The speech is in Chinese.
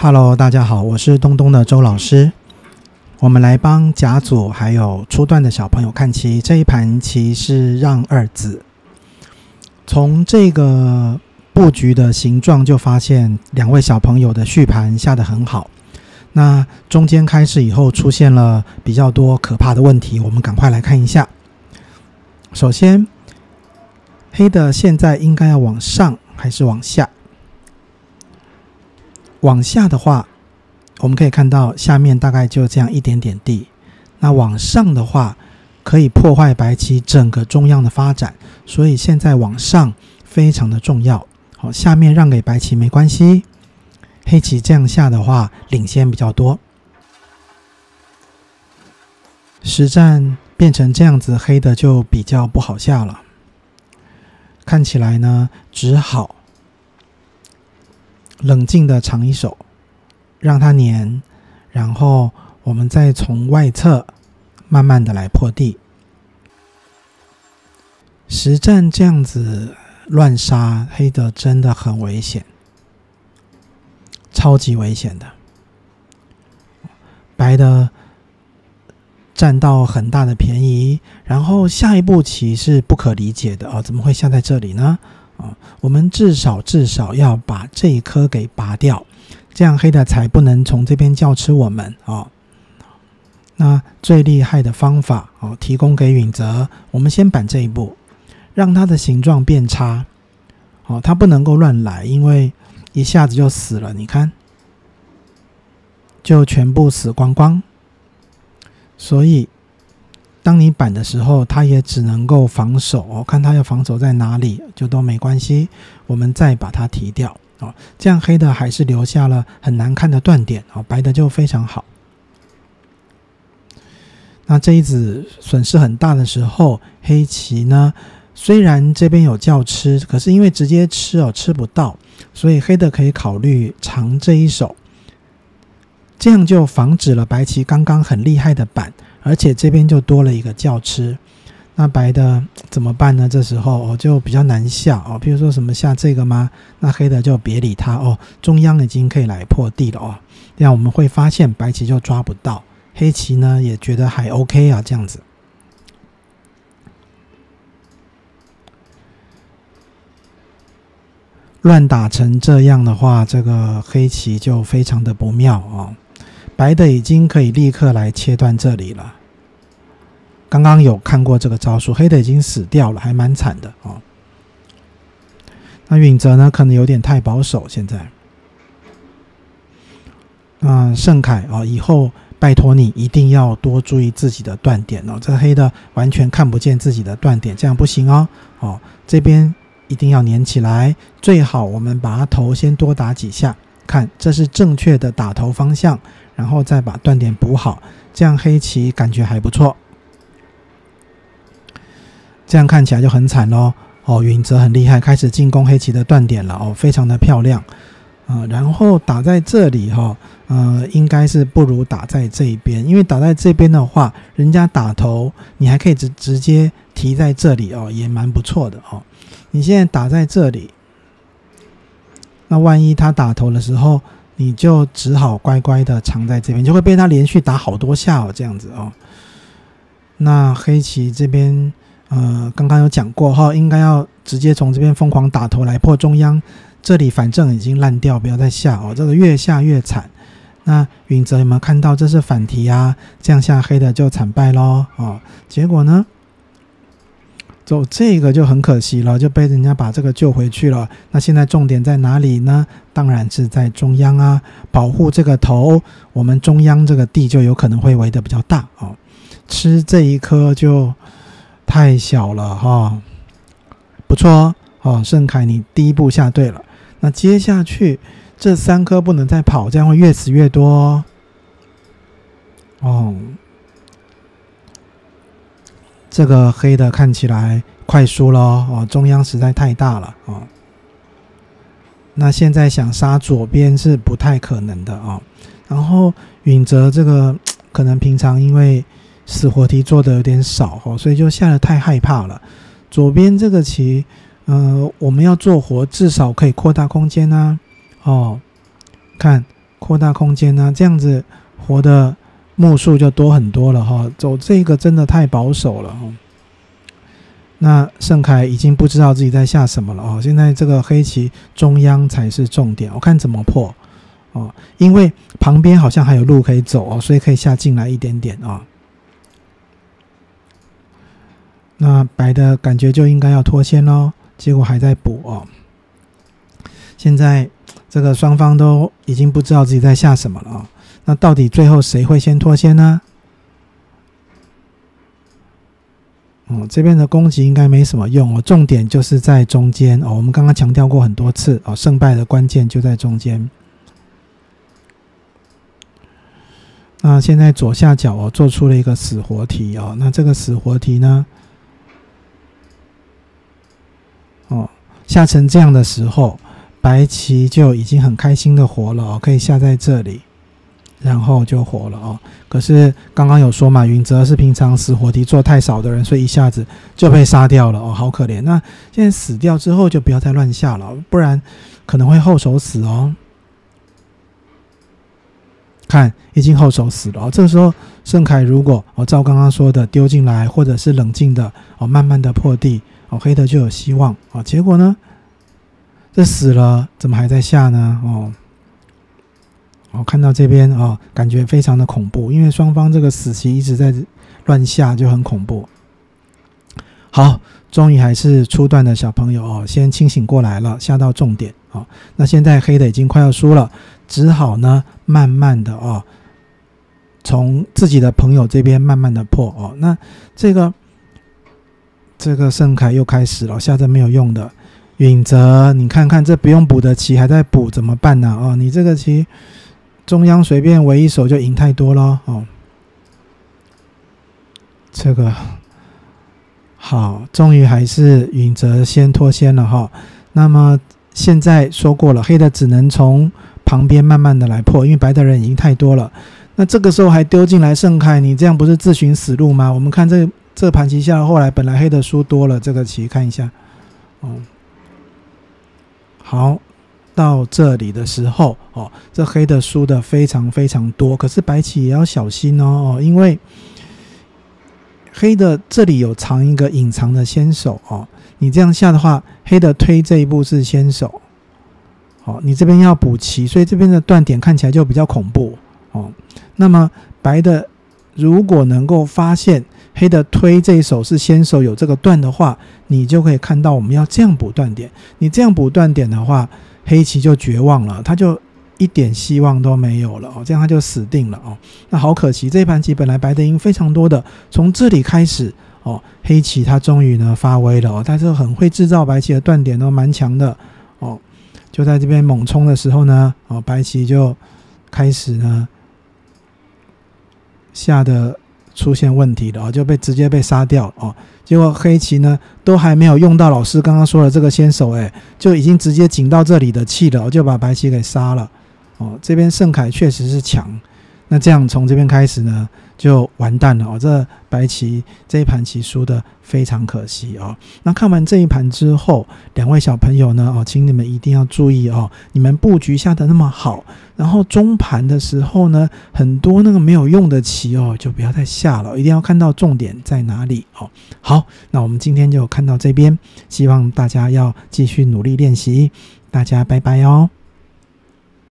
Hello， 大家好，我是东东的周老师。我们来帮甲组还有初段的小朋友看棋。这一盘棋是让二子。从这个布局的形状就发现两位小朋友的序盘下得很好。那中间开始以后出现了比较多可怕的问题，我们赶快来看一下。首先，黑的现在应该要往上还是往下？往下的话，我们可以看到下面大概就这样一点点地。那往上的话，可以破坏白棋整个中央的发展，所以现在往上非常的重要。好，下面让给白棋没关系，黑棋这样下的话，领先比较多。实战变成这样子，黑的就比较不好下了。看起来呢，只好冷静的长一手，让它粘，然后我们再从外侧慢慢的来破地。实战这样子乱杀，黑的真的很危险，超级危险的。白的占到很大的便宜，然后下一步棋是不可理解的怎么会下在这里呢？我们至少要把这一颗给拔掉，这样黑的才不能从这边叫吃我们那最厉害的方法提供给允泽，我们先板这一步，让它的形状变差它不能够乱来，因为一下子就死了，你看就全部死光光。所以当你板的时候，他也只能够防守看他要防守在哪里就都没关系，我们再把它提掉这样黑的还是留下了很难看的断点白的就非常好。那这一子损失很大的时候，黑棋呢虽然这边有叫吃，可是因为直接吃吃不到，所以黑的可以考虑长这一手，这样就防止了白棋刚刚很厉害的板，而且这边就多了一个叫吃。那白的怎么办呢？这时候就比较难下比如说什么下这个吗？那黑的就别理他中央已经可以来破地了这样我们会发现白棋就抓不到，黑棋呢也觉得还 OK 这样子。乱打成这样的话，这个黑棋就非常的不妙白的已经可以立刻来切断这里了。刚刚有看过这个招数，黑的已经死掉了，还蛮惨的那允泽呢，可能有点太保守现在。盛凯以后拜托你一定要多注意自己的断点这黑的完全看不见自己的断点，这样不行这边一定要粘起来，最好我们把它头先多打几下，看这是正确的打头方向，然后再把断点补好，这样黑棋感觉还不错。这样看起来就很惨咯允泽很厉害，开始进攻黑棋的断点了非常的漂亮然后打在这里应该是不如打在这一边，因为打在这边的话，人家打头你还可以直接提在这里也蛮不错的你现在打在这里，那万一他打头的时候，你就只好乖乖的藏在这边，就会被他连续打好多下这样子那黑棋这边刚刚有讲过应该要直接从这边疯狂打头来破中央，这里反正已经烂掉，不要再下这个越下越惨。那允泽有没有看到这是反提这样下黑的就惨败咯结果呢走这个就很可惜了，就被人家把这个救回去了。那现在重点在哪里呢？当然是在中央保护这个头，我们中央这个地就有可能会围得比较大吃这一颗就太小了不错盛凯你第一步下对了。那接下去这3颗不能再跑，这样会越死越多这个黑的看起来快输了中央实在太大了那现在想杀左边是不太可能的然后允泽这个可能平常因为死活题做的有点少所以就下得太害怕了。左边这个棋我们要做活至少可以扩大空间看扩大空间啊，这样子活的目数就多很多了哈。走这个真的太保守了哈。那盛凯已经不知道自己在下什么了哦。现在这个黑棋中央才是重点，我看怎么破哦。因为旁边好像还有路可以走哦，所以可以下进来一点点啊。那白的感觉就应该要脱先咯，结果还在补哦。现在这个双方都已经不知道自己在下什么了哦。那到底最后谁会先脱先呢？这边的攻击应该没什么用哦，重点就是在中间哦。我们刚刚强调过很多次哦，胜败的关键就在中间。那现在左下角哦做出了一个死活题哦，那这个死活题呢，下成这样的时候，白棋就已经很开心的活了哦，可以下在这里。然后就活了哦。可是刚刚有说嘛，允泽是平常死活题做太少的人，所以一下子就被杀掉了哦，好可怜。那现在死掉之后就不要再乱下了，不然可能会后手死哦。看，已经后手死了哦。这个时候盛凯如果照刚刚说的丢进来，或者是冷静的慢慢的破地黑的就有希望结果呢，这死了怎么还在下呢？看到这边感觉非常的恐怖，因为双方这个死棋一直在乱下，就很恐怖。好，终于还是初段的小朋友先清醒过来了，下到重点那现在黑的已经快要输了，只好呢慢慢的从自己的朋友这边慢慢的破那这个盛凯又开始了，下着没有用的。允泽，你看看这不用补的棋还在补，怎么办呢？你这个棋中央随便围一手就赢太多了这个好，终于还是允泽先脱先了那么现在说过了，黑的只能从旁边慢慢的来破，因为白的人已经太多了。那这个时候还丢进来盛凯，你这样不是自寻死路吗？我们看这个盘棋下来，后来本来黑的输多了，这个棋看一下好，到这里的时候这黑的输的非常非常多，可是白棋也要小心因为黑的这里有藏一个隐藏的先手你这样下的话，黑的推这一步是先手你这边要补棋，所以这边的断点看起来就比较恐怖那么白的如果能够发现黑的推这一手是先手有这个断的话，你就可以看到我们要这样补断点。你这样补断点的话，黑棋就绝望了，他就一点希望都没有了这样他就死定了那好可惜，这一盘棋本来白的赢非常多的，从这里开始黑棋他终于呢发威了他是很会制造白棋的断点蛮强的就在这边猛冲的时候呢白棋就开始呢下的出现问题了就直接被杀掉结果黑棋呢都还没有用到老师刚刚说的这个先手就已经直接紧到这里的气了就把白棋给杀了这边盛凯确实是强，那这样从这边开始呢就完蛋了这白棋这一盘棋输的非常可惜那看完这一盘之后，两位小朋友呢请你们一定要注意你们布局下的那么好，然后中盘的时候呢很多那个没有用的棋就不要再下了，一定要看到重点在哪里好，那我们今天就看到这边，希望大家要继续努力练习，大家拜拜哦。